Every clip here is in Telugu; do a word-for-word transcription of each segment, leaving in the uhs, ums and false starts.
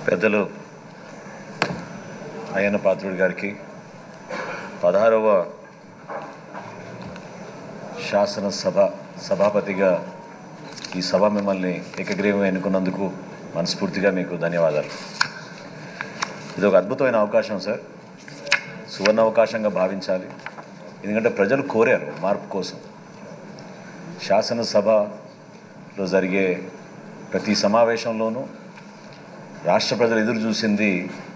పెద్దలు అయ్యన్న పాత్రుడి గారికి పదహారవ శాసనసభ సభాపతిగా ఈ సభ మిమ్మల్ని ఏకగ్రీవంగా ఎన్నుకున్నందుకు మనస్ఫూర్తిగా మీకు ధన్యవాదాలు. ఇది ఒక అద్భుతమైన అవకాశం సార్, సువర్ణ అవకాశంగా భావించాలి. ఎందుకంటే ప్రజలు కోరారు మార్పు కోసం. శాసనసభలో జరిగే ప్రతి సమావేశంలోనూ రాష్ట్ర ప్రజలు ఎదురు చూసింది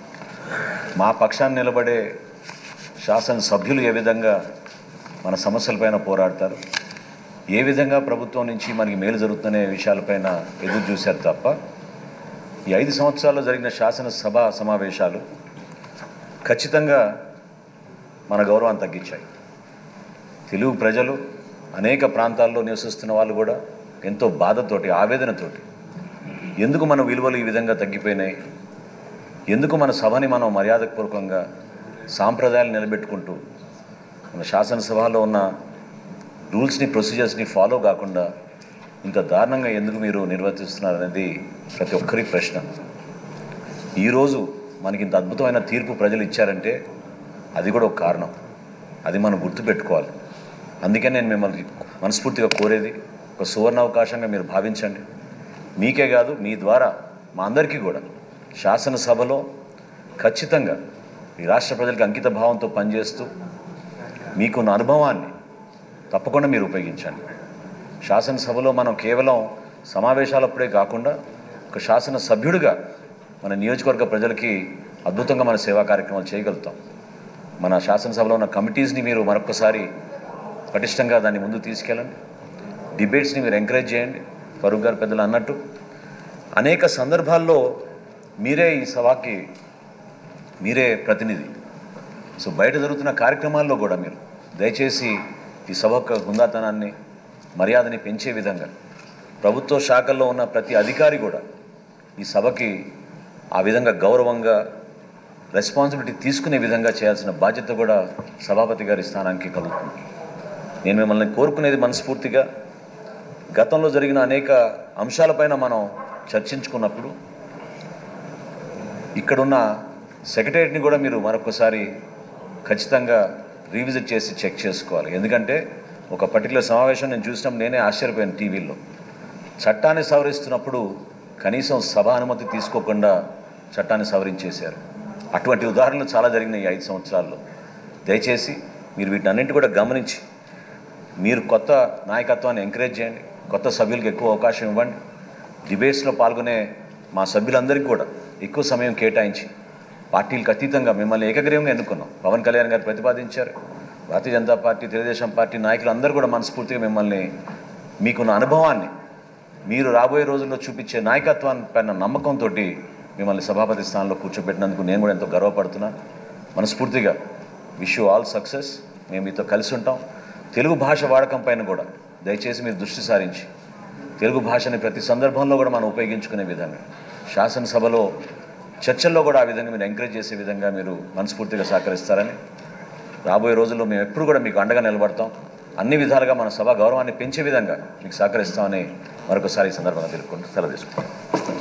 మా పక్షాన్ని నిలబడే శాసనసభ్యులు ఏ విధంగా మన సమస్యలపైన పోరాడతారు, ఏ విధంగా ప్రభుత్వం నుంచి మనకి మేలు జరుగుతున్న విషయాలపైన ఎదురు చూశారు తప్ప ఈ ఐదు సంవత్సరాల్లో జరిగిన శాసనసభ సమావేశాలు ఖచ్చితంగా మన గౌరవాన్ని తగ్గించాయి. తెలుగు ప్రజలు అనేక ప్రాంతాల్లో నివసిస్తున్న వాళ్ళు కూడా ఎంతో బాధతోటి, ఆవేదనతోటి ఎందుకు మన విలువలు ఈ విధంగా తగ్గిపోయినాయి, ఎందుకు మన సభని మనం మర్యాదపూర్వకంగా సాంప్రదాయాలు నిలబెట్టుకుంటూ మన శాసనసభలో ఉన్న రూల్స్ని ప్రొసీజర్స్ని ఫాలో కాకుండా ఇంత దారుణంగా ఎందుకు మీరు నిర్వర్తిస్తున్నారు అనేది ప్రతి ఒక్కరి ప్రశ్న. ఈరోజు మనకి ఇంత అద్భుతమైన తీర్పు ప్రజలు ఇచ్చారంటే అది కూడా ఒక కారణం, అది మనం గుర్తుపెట్టుకోవాలి. అందుకే నేను మిమ్మల్ని మనస్ఫూర్తిగా కోరేది ఒక సువర్ణ అవకాశంగా మీరు భావించండి. మీకే కాదు, మీ ద్వారా మా అందరికీ కూడా శాసనసభలో ఖచ్చితంగా ఈ రాష్ట్ర ప్రజలకు అంకిత భావంతో పనిచేస్తూ మీకున్న అనుభవాన్ని తప్పకుండా మీరు ఉపయోగించండి. శాసనసభలో మనం కేవలం సమావేశాలప్పుడే కాకుండా ఒక శాసనసభ్యుడిగా మన నియోజకవర్గ ప్రజలకి అద్భుతంగా మన సేవా కార్యక్రమాలు చేయగలుగుతాం. మన శాసనసభలో ఉన్న కమిటీస్ని మీరు మరొకసారి పటిష్టంగా దాన్ని ముందుకు తీసుకెళ్ళండి. డిబేట్స్ని మీరు ఎంకరేజ్ చేయండి. ఫరూక్ గారు పెద్దలు అన్నట్టు అనేక సందర్భాల్లో మీరే ఈ సభకి మీరే ప్రతినిధి. సో బయట జరుగుతున్న కార్యక్రమాల్లో కూడా మీరు దయచేసి ఈ సభ యొక్క హుందాతనాన్ని, మర్యాదని పెంచే విధంగా ప్రభుత్వ శాఖల్లో ఉన్న ప్రతి అధికారి కూడా ఈ సభకి ఆ విధంగా గౌరవంగా రెస్పాన్సిబిలిటీ తీసుకునే విధంగా చేయాల్సిన బాధ్యత కూడా సభాపతి గారి స్థానానికి కలుగుతుంది. నేను మిమ్మల్ని కోరుకునేది మనస్ఫూర్తిగా గతంలో జరిగిన అనేక అంశాలపైన మనం చర్చించుకున్నప్పుడు ఇక్కడున్న సెక్రటేరియట్ని కూడా మీరు మరొకసారి ఖచ్చితంగా రీవిజిట్ చేసి చెక్ చేసుకోవాలి. ఎందుకంటే ఒక పర్టికులర్ సమావేశం నేను చూసినప్పుడు నేనే ఆశ్చర్యపోయాను. టీవీలో చట్టాన్ని సవరిస్తున్నప్పుడు కనీసం సభ అనుమతి తీసుకోకుండా చట్టాన్ని సవరించేశారు. అటువంటి ఉదాహరణలు చాలా జరిగినాయి ఈ ఐదు సంవత్సరాల్లో. దయచేసి మీరు వీటన్నింటి కూడా గమనించి మీరు కొత్త నాయకత్వాన్ని ఎంకరేజ్ చేయండి, కొత్త సభ్యులకు ఎక్కువ అవకాశం ఇవ్వండి. డిబేట్స్లో పాల్గొనే మా సభ్యులందరికీ కూడా ఎక్కువ సమయం కేటాయించి పార్టీలకు అతీతంగా మిమ్మల్ని ఏకగ్రీవంగా ఎన్నుకున్నాం. పవన్ కళ్యాణ్ గారు ప్రతిపాదించారు. భారతీయ జనతా పార్టీ, తెలుగుదేశం పార్టీ నాయకులు అందరూ కూడా మనస్ఫూర్తిగా మిమ్మల్ని మీకున్న అనుభవాన్ని, మీరు రాబోయే రోజుల్లో చూపించే నాయకత్వాన్ని పైన నమ్మకంతో మిమ్మల్ని సభాపతి స్థానంలో కూర్చోబెట్టినందుకు నేను కూడా ఎంతో గర్వపడుతున్నాను. మనస్ఫూర్తిగా విష్ యూ ఆల్ సక్సెస్. మేము మీతో కలిసి ఉంటాం. తెలుగు భాష వాడకం పైన కూడా దయచేసి మీరు దృష్టి సారించి తెలుగు భాషని ప్రతి సందర్భంలో కూడా మనం ఉపయోగించుకునే విధంగా శాసనసభలో చర్చల్లో కూడా ఆ విధంగా మీరు ఎంకరేజ్ చేసే విధంగా మీరు మనస్ఫూర్తిగా సహకరిస్తారని, రాబోయే రోజుల్లో మేము ఎప్పుడు కూడా మీకు అండగా నిలబడతాం. అన్ని విధాలుగా మన సభ గౌరవాన్ని పెంచే విధంగా మీకు సహకరిస్తామని మరొకసారి ఈ సందర్భంగా తెలుపుకుంటూ సెలవు తీసుకుంటాం.